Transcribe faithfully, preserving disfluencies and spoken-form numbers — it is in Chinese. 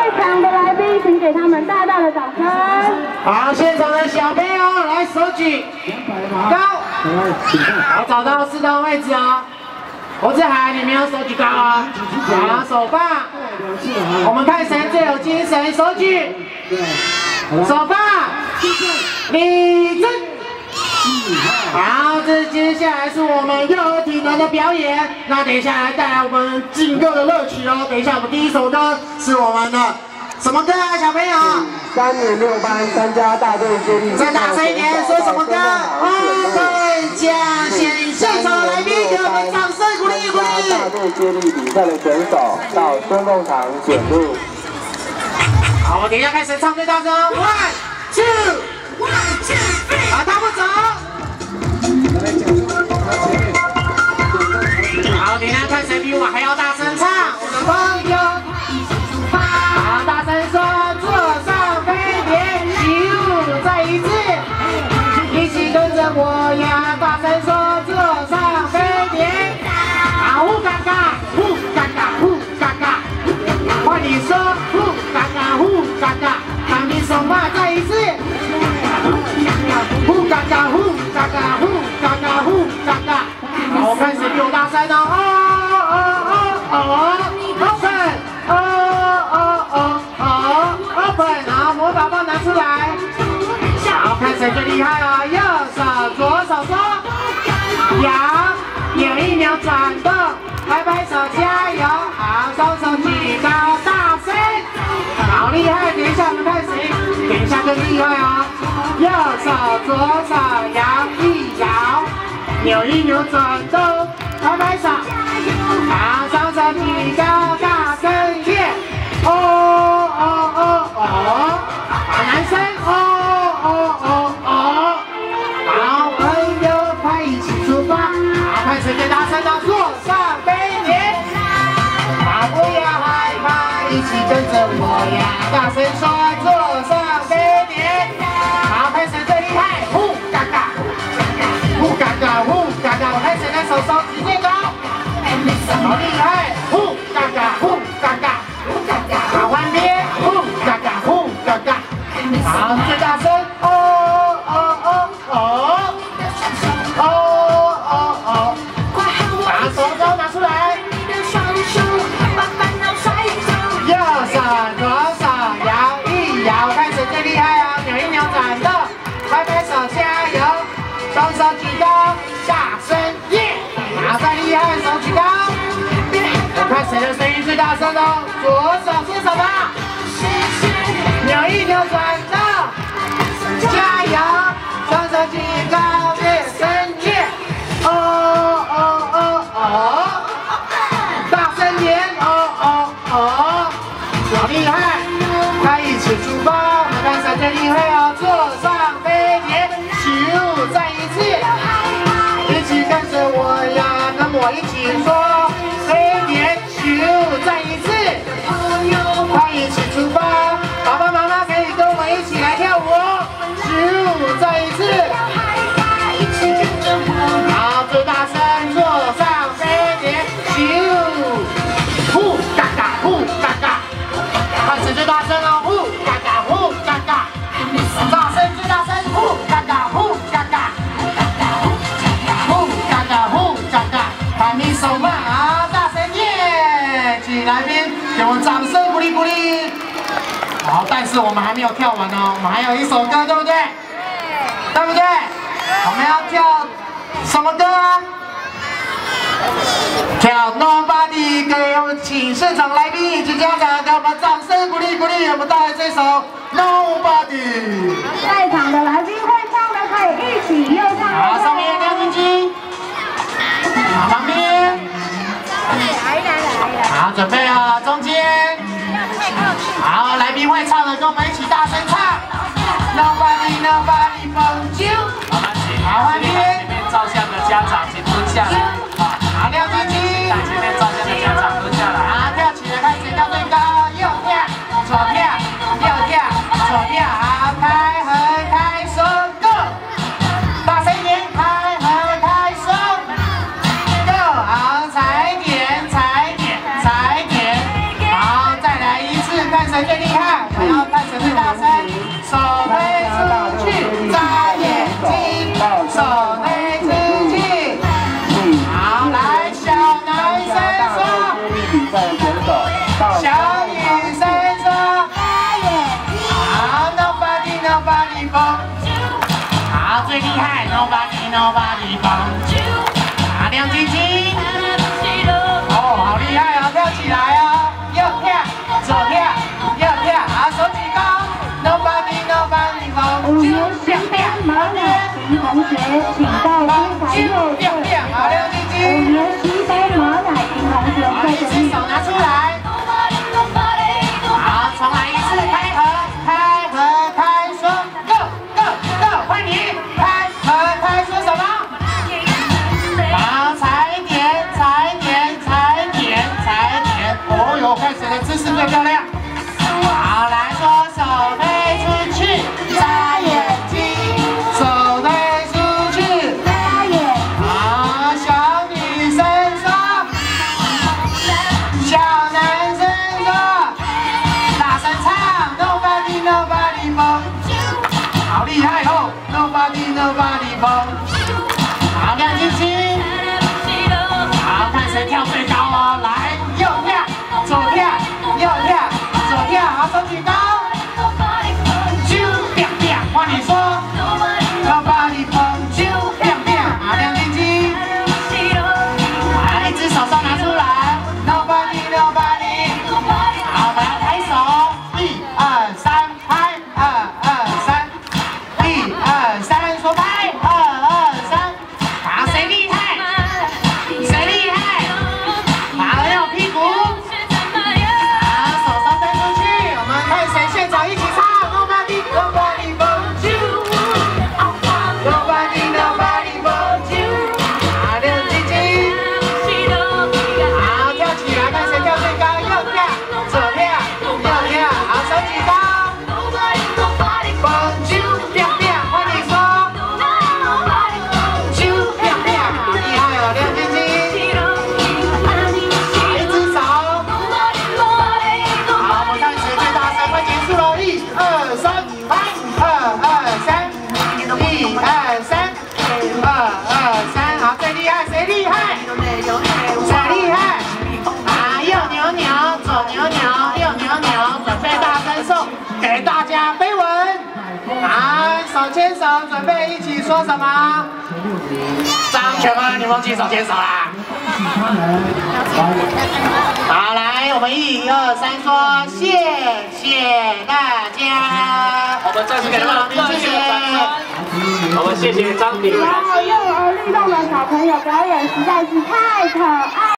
在场的来宾，请给他们大大的掌声。 好，现场的小朋友来手举高，好，找到适当位置哦。胡志海，你没有手举高哦。好，手放。我们看谁最有精神，手举，手放，立正。 好，这接下来是我们幼儿体能的表演。那等一下来带来我们劲歌的乐曲哦。等一下我们第一首歌是我们的什么歌啊，小朋友？ 三年六班参加大队接力。 再大声一点，说什么歌？哦，对，将现现场来宾给我们掌声鼓励鼓励。 大队接力比赛的选手到孙凤堂检录。 好，我等一下开始唱最大声 ，one two one two three， 好，他不走。 好，等一下看谁比我还要大声唱，我的朋友。好，大声说，坐上飞碟，咻，再一次，一起跟着我呀，大声说，坐上飞碟。好，呼嘎嘎，呼嘎嘎，呼嘎嘎，换你说，呼嘎嘎，呼嘎嘎，喊你手嘛，再一次。 呼嘎嘎呼嘎嘎呼嘎嘎呼嘎嘎，好，我看谁比我大声呢？哦哦哦哦 ，open， 哦哦哦哦 ，open， 好，魔法棒拿出来，好，看谁最厉害哦！右手左手说，摇，有一秒转动，拍拍手加油，好，双手举高，大声，好厉害！等一下我们看谁，等一下更厉害哦。 右手左手摇一摇，扭一扭转动，拍拍手，好，双手举高，大声耶！哦哦哦哦，好，男生哦哦哦哦，好，朋友快一起出发，好，看谁最大声的，坐上飞碟，好，不要害怕，一起跟着我呀，大声说，坐上飞碟。 好，看谁最厉害！呼嘎嘎，呼嘎嘎，呼嘎嘎！我看谁的手手指最高，好厉害！呼嘎嘎，呼嘎嘎，好换边，呼嘎嘎，呼嘎嘎，好最大声！哦哦哦哦，哦哦哦，把手都拿出来，右手左手摇一摇，看谁最厉害啊！扭一扭转动。 拍拍手，加油！双手举高，大声耶！好，再厉害，手举高。我看谁的声音最大声哦。左手是什么？扭一扭转动，加油！双手举高，越声耶！哦哦哦哦！大声点！哦哦哦！好厉害！快一起出发！我看谁最厉害哦。坐上飞。 再一次，一起跟着我呀，跟我一起说飞碟咻！再一次，快一起出发！爸爸妈妈可以跟我们一起来跳舞哦！咻！再一次，好，最大声，坐上飞碟咻！呼嘎嘎，呼嘎嘎，看谁最大声哦！呼嘎嘎，呼嘎嘎，大声最大声，呼嘎嘎，呼嘎嘎。 喊你手慢啊，大声耶！请来宾给我们掌声鼓励鼓励。好，但是我们还没有跳完哦，我们还有一首歌，对不对？对不对？我们要跳什么歌啊？跳 Nobody， 给我们请现场来宾以及家长给我们掌声鼓励鼓励。我们带来这首 Nobody。 在场的来宾会唱的可以一起右唱。 好，上面亮晶晶。 好，旁边，好，准备啊，中间，好，来宾会唱的，跟我们一起大声唱。Nobody Nobody But You。好，旁边，前面照相的家长请蹲下来。好，亮晶晶，前面照相的家长蹲下来。好，跳起来，看谁跳最高，右跳，左跳，右跳，左跳，好，开合开手 ，Go。大声一点，开合开手。 好，踩点，踩点，踩点，好，再来一次，看谁谁最厉害？还要看谁最大声。手推出去，眨眼睛，手推出去。好，来，小男生说。 比赛的选手， 小女生说。好 ，Nobody Nobody 风。好，最厉害 ，Nobody Nobody 风。好，亮晶晶。哦，好厉害哦，跳起来哦，右跳，左跳，右跳，好，手举高 ，Nobody Nobody 风。 五年十班马乃婷同学，请到天台右侧。 好，亮晶晶。 五年十班马乃婷同学， 好，一只手拿出来。好，重来一次，开合，开合，开说 ，Go Go Go， 换你，开合，开说什么？好，踩点，踩点，踩点，踩点。哦哟，看谁的姿势最漂亮。好，来说手推出去，眨眼睛，手推出去， 眨眼。 好，小女生说，小男生说，大声唱 ，Nobody Nobody 风，好厉害哦 ，Nobody Nobody 风，好亮晶晶，好看谁跳最高哦，来右跳，左跳，右跳，左跳，好手举高，啾变变，换你说 ，Nobody 风，啾变变，好亮晶晶。好，一只手手拿出来 ，Nobody Nobody， 好，我们要拍手，一二三，拍，二二三，一二三，说拍，二二三，好，谁厉害？谁厉害？好，要屁股，好，手手伸出去，我们看谁现场一起唱 ，Nobody Nobody 风，Nobody Nobody 风，好，亮晶晶。好，跳起来，看谁跳最高，右跳，左跳，右跳，好，手举高，风啾变变，换你说，啾变变，好厉害哦，亮晶晶，好，一只手，好，我们看谁最大声，快结束了，一二三，拍，二二三，一二三，二二三，好，最厉害，谁厉害？谁厉害？啊，右扭扭，左扭扭，右扭扭，准备大声送给大家飞吻。好，手牵手，准备一起说什么？张全恩，你忘记手牵手啦？好，来，我们一二三说，谢谢大家。 我们再次给他们热烈的掌声。我们谢谢张鼎。 然后幼儿律动的小朋友表演实在是太可爱。